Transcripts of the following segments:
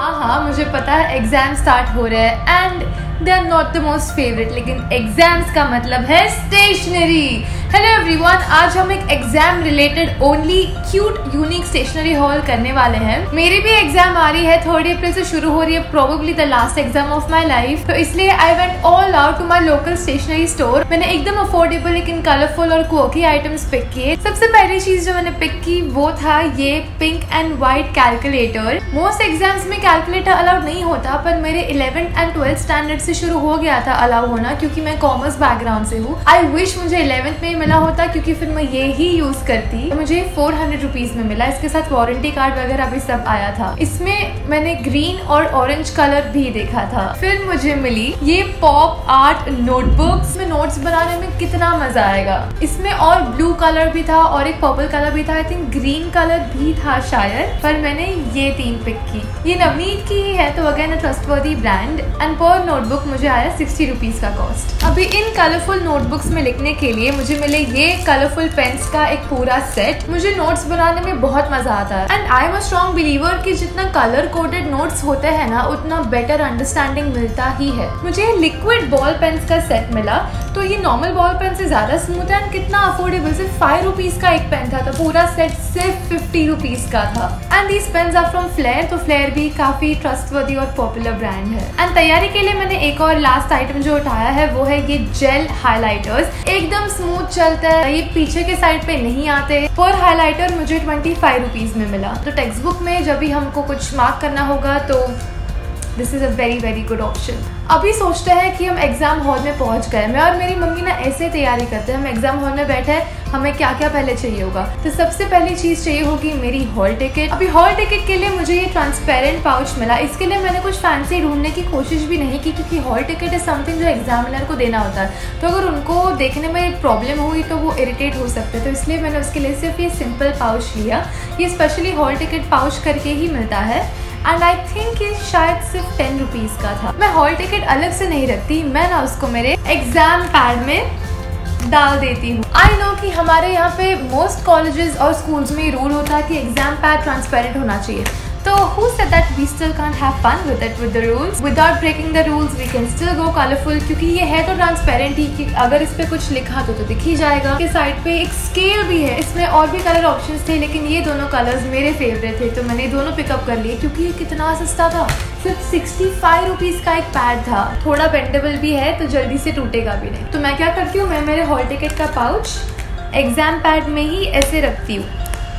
हाँ मुझे पता है एग्जाम स्टार्ट हो रहे हैं and they are not the most favourite, लेकिन एग्जाम्स का मतलब है स्टेशनरी। हेलो एवरीवन, आज हम एक exam related only cute unique stationery haul करने वाले हैं। मेरी भी एग्जाम आ रही है, 3 अप्रैल से शुरू हो रही है, probably the last exam of my life. तो इसलिए I went all out to my local stationery store. मैंने एकदम अफोर्डेबल लेकिन कलरफुल और क्वर्की आइटम्स पिक किए। सबसे पहली चीज जो मैंने पिक की वो था ये pink and white calculator. Most exams में कैलकुलेटर अलाउड नहीं होता, पर मेरे 11th and 12th स्टैंडर्ड से शुरू हो गया था अलाउ होना, क्योंकि मैं कॉमर्स बैकग्राउंड से हूँ। आई विश मुझे 11th में मिला होता, क्योंकि फिर मैं ये ही यूज करती। मुझे 400 रुपीज में मिला, इसके साथ वारंटी कार्ड वगैरह भी सब आया था। इसमें मैंने ग्रीन और ऑरेंज कलर भी देखा था। फिर मुझे मिली ये पॉप आर्ट नोटबुक्स में नोट्स बनाने में कितना मजा आएगा। इसमें और ब्लू कलर भी था और एक पर्पल कलर भी था, आई थिंक ग्रीन कलर भी था शायद, पर मैंने ये 3 पिक की। ये नवनीत की ही है, तो again trustworthy brand and per notebook मुझे आया 60 रुपीज का कॉस्ट। अभी इन कलरफुल नोटबुक्स में लिखने के लिए मुझे मिले ये कलरफुल पेन्स का एक पूरा सेट। मुझे नोट्स बनाने में बहुत मजा आता है and I am a strong believer कि जितना कलर कोडेड नोट्स होते हैं ना, उतना बेटर अंडरस्टैंडिंग मिलता ही है। मुझे लिक्विड बॉल पेन्स का सेट मिला, तो ये नॉर्मल बॉल पेन से ज्यादा स्मूथ है एंड कितना अफोर्डेबल, सिर्फ 5 रुपीज का एक पेन था, तो पूरा सेट सिर्फ 50 रुपीज का था। And these pens are from Flair, तो फ्लेयर भी काफी ट्रस्टवर्दी और पॉपुलर ब्रांड है। एंड तैयारी के लिए मैंने एक और लास्ट आइटम जो उठाया है वो है ये जेल हाइलाइटर्स। एकदम स्मूथ चलता है, ये पीछे के साइड पे नहीं आते। पर हाइलाइटर मुझे 25 रुपीज में मिला। तो टेक्स्ट बुक में जब भी हमको कुछ मार्क करना होगा तो this is a very good option. अभी सोचते हैं कि हम एग्जाम हॉल में पहुंच गए। मैं और मेरी मम्मी ना ऐसे तैयारी करते हैं, हम एग्जाम हॉल में बैठे हैं, हमें क्या क्या पहले चाहिए होगा। तो सबसे पहली चीज चाहिए होगी मेरी हॉल टिकट। अभी हॉल टिकट के लिए मुझे ये ट्रांसपेरेंट पाउच मिला। इसके लिए मैंने कुछ फैंसी ढूंढने की कोशिश भी नहीं की, क्योंकि हॉल टिकट इज समथिंग जो एग्जामिनर को देना होता है, तो अगर उनको देखने में प्रॉब्लम हुई तो वो इरिटेट हो सकते हैं। तो इसलिए मैंने उसके लिए सिर्फ ये सिंपल पाउच लिया। ये स्पेशली हॉल टिकट पाउच करके ही मिलता है एंड आई थिंक ये शायद सिर्फ 10 रुपीज का था। मैं हॉल टिकट अलग से नहीं रखती, मैं ना उसको मेरे एग्जाम पैड में डाल देती हूँ। आई नो कि हमारे यहाँ पे मोस्ट कॉलेजेस और स्कूल्स में रूल होता है कि एग्जाम पैड ट्रांसपेरेंट होना चाहिए। तो who said that we still can't have fun with it, with the rules? Without breaking the rules, we can still go colorful, क्योंकि ये है तो ट्रांसपेरेंट ही कि अगर इस पे कुछ लिखा तो दिख ही जाएगा। के साइड पे एक स्केल भी है, इसमें और भी कलर ऑप्शंस थे, लेकिन ये दोनों कलर्स मेरे फेवरेट थे, तो मैंने दोनों पिकअप कर लिए, क्योंकि ये कितना सस्ता था। सिर्फ 65 रुपीज का एक पैड था, थोड़ा बेंडेबल भी है तो जल्दी से टूटेगा भी नहीं। तो मैं क्या करती हूँ, मैं मेरे हॉल टिकट का पाउच एग्जाम पैड में ही ऐसे रखती हूँ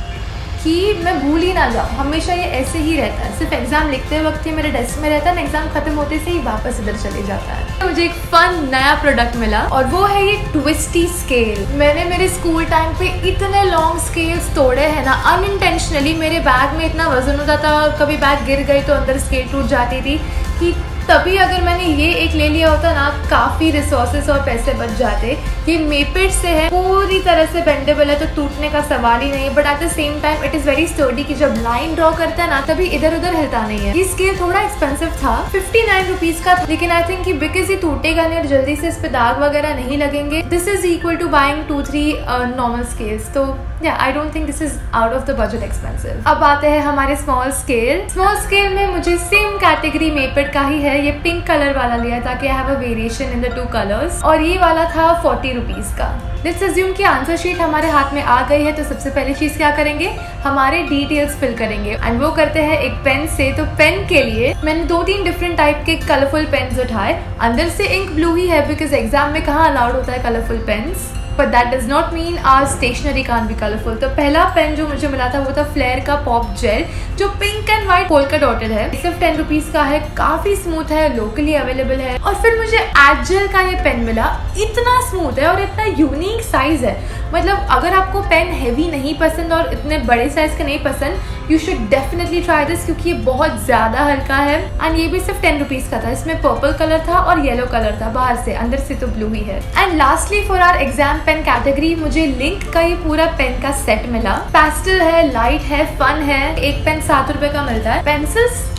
कि मैं भूल ही ना जाऊँ। हमेशा ये ऐसे ही रहता है, सिर्फ एग्जाम लिखते वक्त ही मेरे डेस्क में रहता है, एग्जाम खत्म होते से ही वापस इधर चले जाता है। तो मुझे एक फन नया प्रोडक्ट मिला और वो है ये ट्विस्टी स्केल। मैंने मेरे स्कूल टाइम पे इतने लॉन्ग स्केल्स तोड़े हैं ना, अनइंटेंशनली। मेरे बैग में इतना वजन होता था और कभी बैग गिर गई तो अंदर स्केल टूट जाती थी, कि तभी अगर मैंने ये एक ले लिया होता ना, काफी रिसोर्सेस और पैसे बच जाते। ये मेपेड से है, पूरी तरह से बेंडेबल है, तो टूटने का सवाल ही नहीं, but at the same time it is very sturdy, कि जब लाइन ड्रॉ करता है ना तभी इधर उधर हिलता नहीं है। ये स्केल थोड़ा एक्सपेंसिव था, 59 रुपीज का था, लेकिन आई थिंक बिकॉज ये टूटेगा नहीं और जल्दी से इस पे दाग वगैरह नहीं लगेंगे, this is equal to buying 2-3 normal scales. तो I don't think this is out of the budget expensive. अब आते हैं हमारे स्मॉल स्केल। स्मॉल स्केल में मुझे सेम कैटेगरी मेपेड का ही है, ये पिंक कलर वाला लिया ताकि I have a variation in the 2 colours, और ये वाला था 40 रुपीज का। लेट्स अज्यूम कि आंसर शीट हमारे हाथ में आ गई है, तो सबसे पहली चीज क्या करेंगे, हमारे डिटेल्स फिल करेंगे एंड वो करते हैं एक पेन से। तो पेन के लिए मैंने 2-3 डिफरेंट टाइप के कलरफुल पेन्स उठाए। अंदर से इंक ब्लू ही है, बिकॉज एग्जाम में कहाँ अलाउड होता है colourful pens, but that does not mean our stationery can't be colorful। तो पहला पेन जो मुझे मिला था वो था फ्लेयर का पॉप जेल, जो pink and white polka dotted है, सिर्फ 10 रुपीज का है, काफी स्मूथ है, लोकली अवेलेबल है। और फिर मुझे एजेल का ये पेन मिला, इतना स्मूथ है और इतना यूनिक साइज है। मतलब अगर आपको पेन हैवी नहीं पसंद और इतने बड़े साइज का नहीं पसंद, you should definitely try this, क्योंकि ये बहुत ज्यादा हल्का है एंड ये भी सिर्फ 10 रुपीज का था। इसमें पर्पल कलर था और येलो कलर था, बाहर से, अंदर से तो ब्लू ही है। And lastly for our exam pen category मुझे लिंक का ये पूरा पेन का सेट मिला। पेस्टल है, लाइट है, फन है। एक पेन 7 रुपए का मिलता है। पेंसिल्स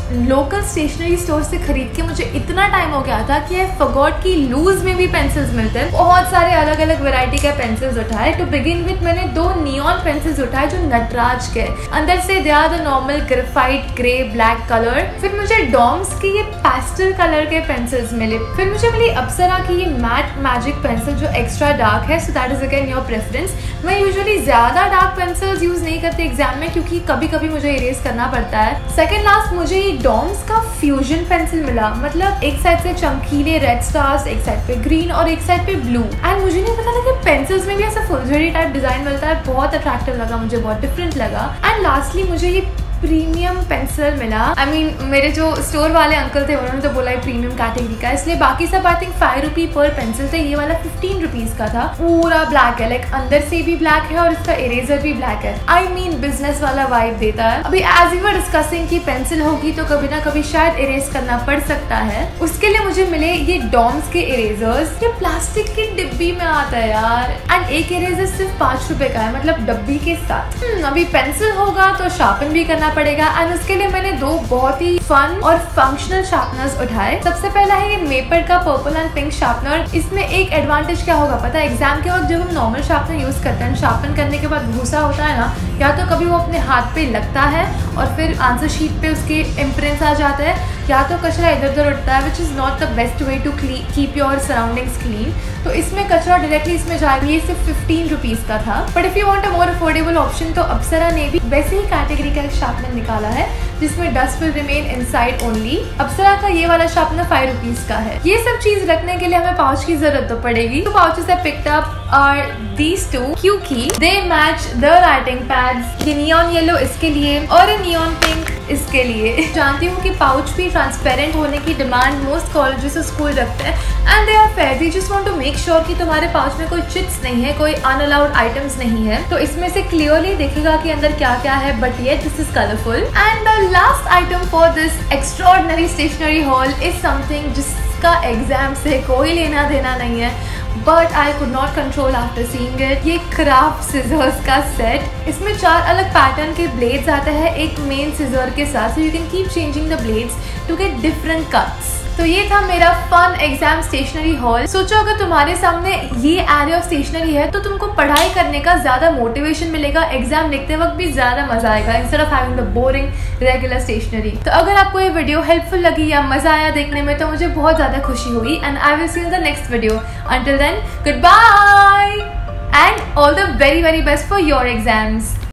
लोकल स्टेशनरी स्टोर से खरीद के मुझे इतना टाइम हो गया था कि आई फॉरगॉट कि लूज में भी पेंसिल्स मिलते हैं। बहुत सारे अलग अलग वैरायटी के पेंसिल्स उठाए। टू बिगिन विद मैंने 2 नियॉन पेंसिल्स उठाए जो नटराज के, अंदर से they are the normal graphite grey black colour. फिर मुझे डॉम्स के ये पेस्टल कलर के पेंसिल्स मिले। फिर मुझे मिली अप्सरा की ये मैट मैजिक पेंसिल जो एक्स्ट्रा डार्क है, so that is again your preference. मैं यूजुअली ज्यादा डार्क पेंसिल्स यूज नहीं करती एग्जाम में क्योंकि कभी कभी मुझे इरेज करना पड़ता है। सेकेंड लास्ट मुझे ये डॉम्स का फ्यूजन पेंसिल मिला, मतलब एक साइड से चमकीले रेड स्टार्स, एक साइड पे ग्रीन और एक साइड पे ब्लू। एंड मुझे नहीं पता था कि पेंसिल्स में भी ऐसा फुलझड़ी टाइप डिजाइन मिलता है। बहुत अट्रैक्टिव लगा मुझे, बहुत डिफरेंट लगा। एंड लास्टली मुझे ये प्रीमियम पेंसिल मिला। आई मीन मेरे जो स्टोर वाले अंकल थे उन्होंने तो बोला है प्रीमियम कैटेगरी का, इसलिए बाकी सब आई थिंक 5 रुपी पर पेंसिल थे। ये वाला 15 रुपीज का था। पूरा ब्लैक है, लाइक अंदर से भी ब्लैक है और इसका इरेजर भी ब्लैक है। आई मीन बिजनेस वाला वाइब देता है। अभी एज वी वर डिस्कसिंग की पेंसिल होगी तो कभी ना कभी शायद इरेज करना पड़ सकता है। उसके लिए मुझे मिले ये डॉम्स के इरेजर्स। ये प्लास्टिक की डिब्बी में आता है यार, एंड एक इरेजर सिर्फ 5 रुपए का है, मतलब डब्बी के साथ। अभी पेंसिल होगा तो शार्पन भी करना पड़ेगा। एंड उसके लिए मैंने 2 बहुत ही फन और फंक्शनल शार्पनर्स उठाए। सबसे पहला है ये मेपर का पर्पल एंड पिंक शार्पनर। इसमें एक एडवांटेज क्या होगा पता है, एग्जाम के वक्त जब हम नॉर्मल शार्पनर यूज करते हैं, शार्पन करने के बाद भूसा होता है ना, या तो कभी वो अपने हाथ पे लगता है और फिर आंसर शीट पे उसके इम्प्रिंट्स आ जाते हैं, या तो कचरा इधर उधर उठता है, which is not the best way to keep your surroundings clean. तो इसमें कचरा डायरेक्टली इसमें जाएगा। ये सिर्फ 15 रुपीज का था। But if you want a more affordable option तो अप्सरा ने भी वैसे ही कैटेगरी का एक शार्पनर निकाला है जिसमें dust will remain inside only. Apsara का ये वाला शार्पनर 5 रुपीज का है। ये सब चीज रखने के लिए हमें पाउच की जरूरत तो पड़ेगी। तो pouches I picked up are these 2 क्योंकि they match the writing pads. ये नियॉन येलो इसके लिए और ये नियॉन पिंक इसके लिए। जानती हूँ कि पाउच भी ट्रांसपेरेंट होने की डिमांड मोस्ट कॉलेजेस और स्कूल रखते हैं, and they are fair. They just want to make sure कि तुम्हारे पाउच में कोई चिट्स नहीं है, कोई अनअलाउड आइटम्स नहीं है। तो इसमें से क्लियरली दिखेगा कि अंदर क्या क्या है, but yet this is colourful. And the last item for this extraordinary stationery hall is something जिसका एग्जाम से कोई लेना देना नहीं है, but I could not control after seeing it. ये क्राफ्ट सिजर्स का सेट। इसमें 4 अलग पैटर्न के ब्लेड्स आते हैं एक मेन सिजर के साथ, so you can keep changing the blades to get different cuts. तो ये था मेरा फन एग्जाम स्टेशनरी हॉल। सोचो अगर तुम्हारे सामने ये एरिया ऑफ स्टेशनरी है तो तुमको पढ़ाई करने का ज्यादा मोटिवेशन मिलेगा, एग्जाम लिखते वक्त भी ज्यादा मजा आएगा instead of having the boring regular stationery. तो अगर आपको ये वीडियो हेल्पफुल लगी या मजा आया देखने में तो मुझे बहुत ज्यादा खुशी हुई। And I will see you in the next video. Until then goodbye and all the very very best for your exams.